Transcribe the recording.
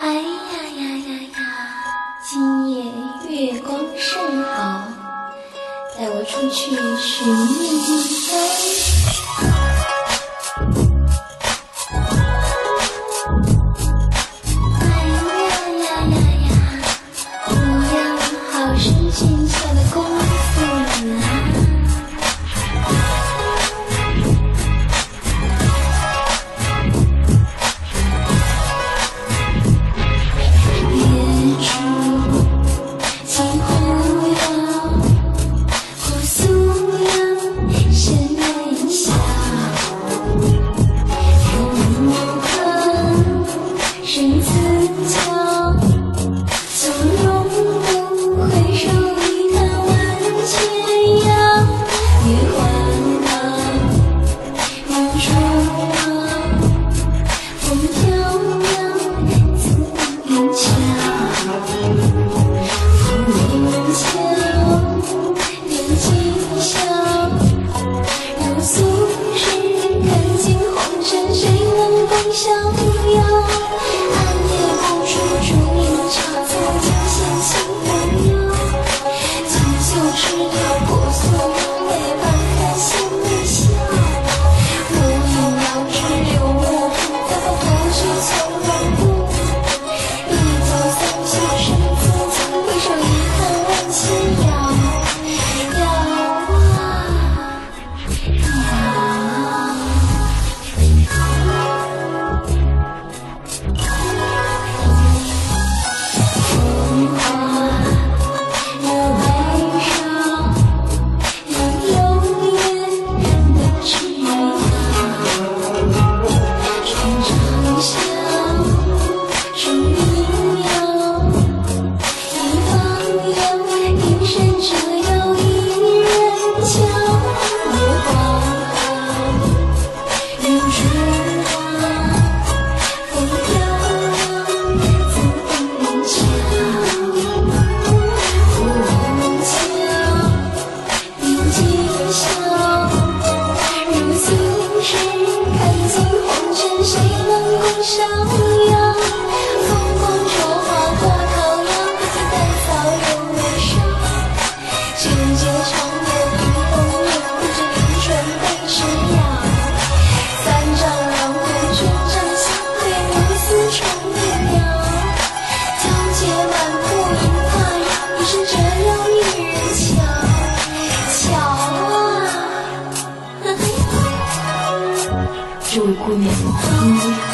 哎呀呀呀呀，今夜月光甚好，带我出去寻觅芳。哎呀呀呀呀，不要好生俊俏的公子啊！逍遥，暗夜不出烛影茶菜，尽显心无忧。锦绣枝条婆娑，泪半开心微笑。无影遥知流墨，再把多许从容步。一走三休身自尽，回首一看万千遥。遥啊遥。逍遥，风光灼花多桃夭，自带草人未伤。姐姐长夜雨风铃，不知渔船被谁摇。三丈两回卷帐相对，如丝成一鸟。皎洁满铺银发绕，一生只有一人瞧。瞧啊！这位姑娘，